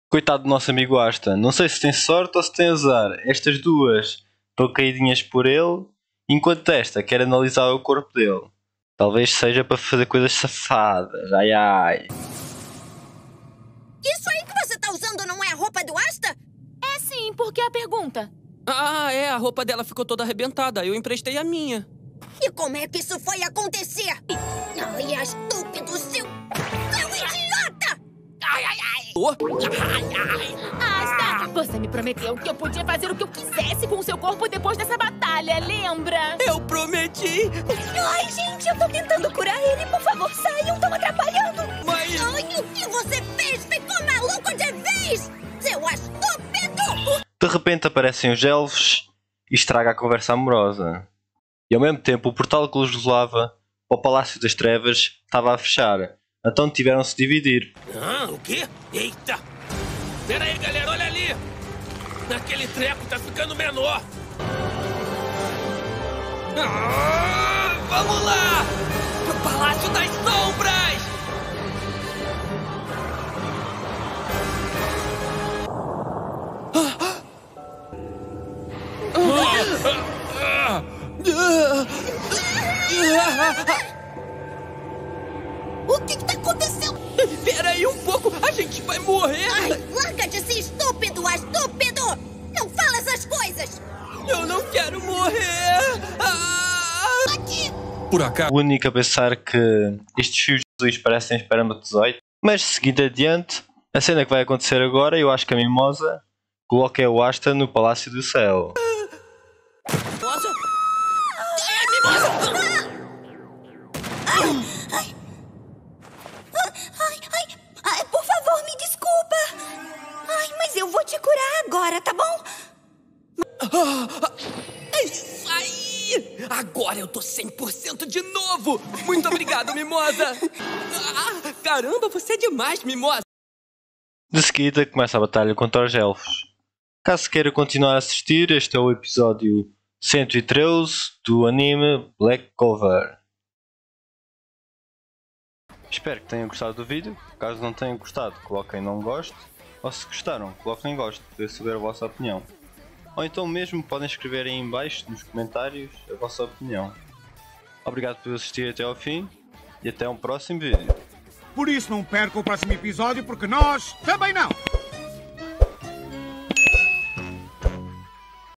Coitado do nosso amigo Asta, não sei se tem sorte ou se tem azar. Estas duas estão caidinhas por ele, enquanto esta quer analisar o corpo dele. Talvez seja para fazer coisas safadas, ai ai. Isso aí que você tá usando não é a roupa do Asta? É sim, por que a pergunta? Ah, é, a roupa dela ficou toda arrebentada, eu emprestei a minha. E como é que isso foi acontecer? Ai, é estúpido, seu idiota! Ai, ai, ai! Oh. Ai, ai! Asta, você me prometeu que eu podia fazer o que eu quisesse com o seu corpo depois dessa batalha, lembra? Eu prometi! Ai, gente, eu tô tentando curar ele. Por favor, saiam, estão atrapalhando. Mas... Ai, o que você fez? Ficou maluco de vez? Seu estúpido! De repente aparecem os elfos e estraga a conversa amorosa. E ao mesmo tempo o portal que os levava para o Palácio das Trevas estava a fechar. Então tiveram-se de dividir. Ah, o quê? Eita! Pera aí, galera, olha ali! Aquele treco tá ficando menor! Ah, vamos lá! Pro Palácio das Sombras! O que tá acontecendo? Pera aí um pouco, a gente vai morrer! Ai, larga de ser estúpido, estúpido! Não fala essas coisas! Eu não quero morrer! Ah! Aqui! Por acaso. O único a pensar que estes fios de luz parecem espermatozoides. Mas seguindo adiante, a cena que vai acontecer agora, eu acho que a Mimosa coloca o Asta no Palácio do Céu. Nossa! É, Mimosa! Ai, por favor, me desculpa! Ai, mas eu vou te curar agora, tá bom? É isso aí! Agora eu tô 100% de novo! Muito obrigado, Mimosa! Ah, caramba, você é demais, Mimosa! De seguida começa a batalha contra os elfos. Caso queira continuar a assistir, este é o episódio 113 do anime Black Clover. Espero que tenham gostado do vídeo. Caso não tenham gostado, coloquem não gosto. Ou se gostaram, coloquem gosto, para eu saber a vossa opinião. Ou então mesmo podem escrever aí em baixo nos comentários a vossa opinião. Obrigado por assistir até ao fim e até um próximo vídeo. Por isso não perca o próximo episódio, porque nós também não!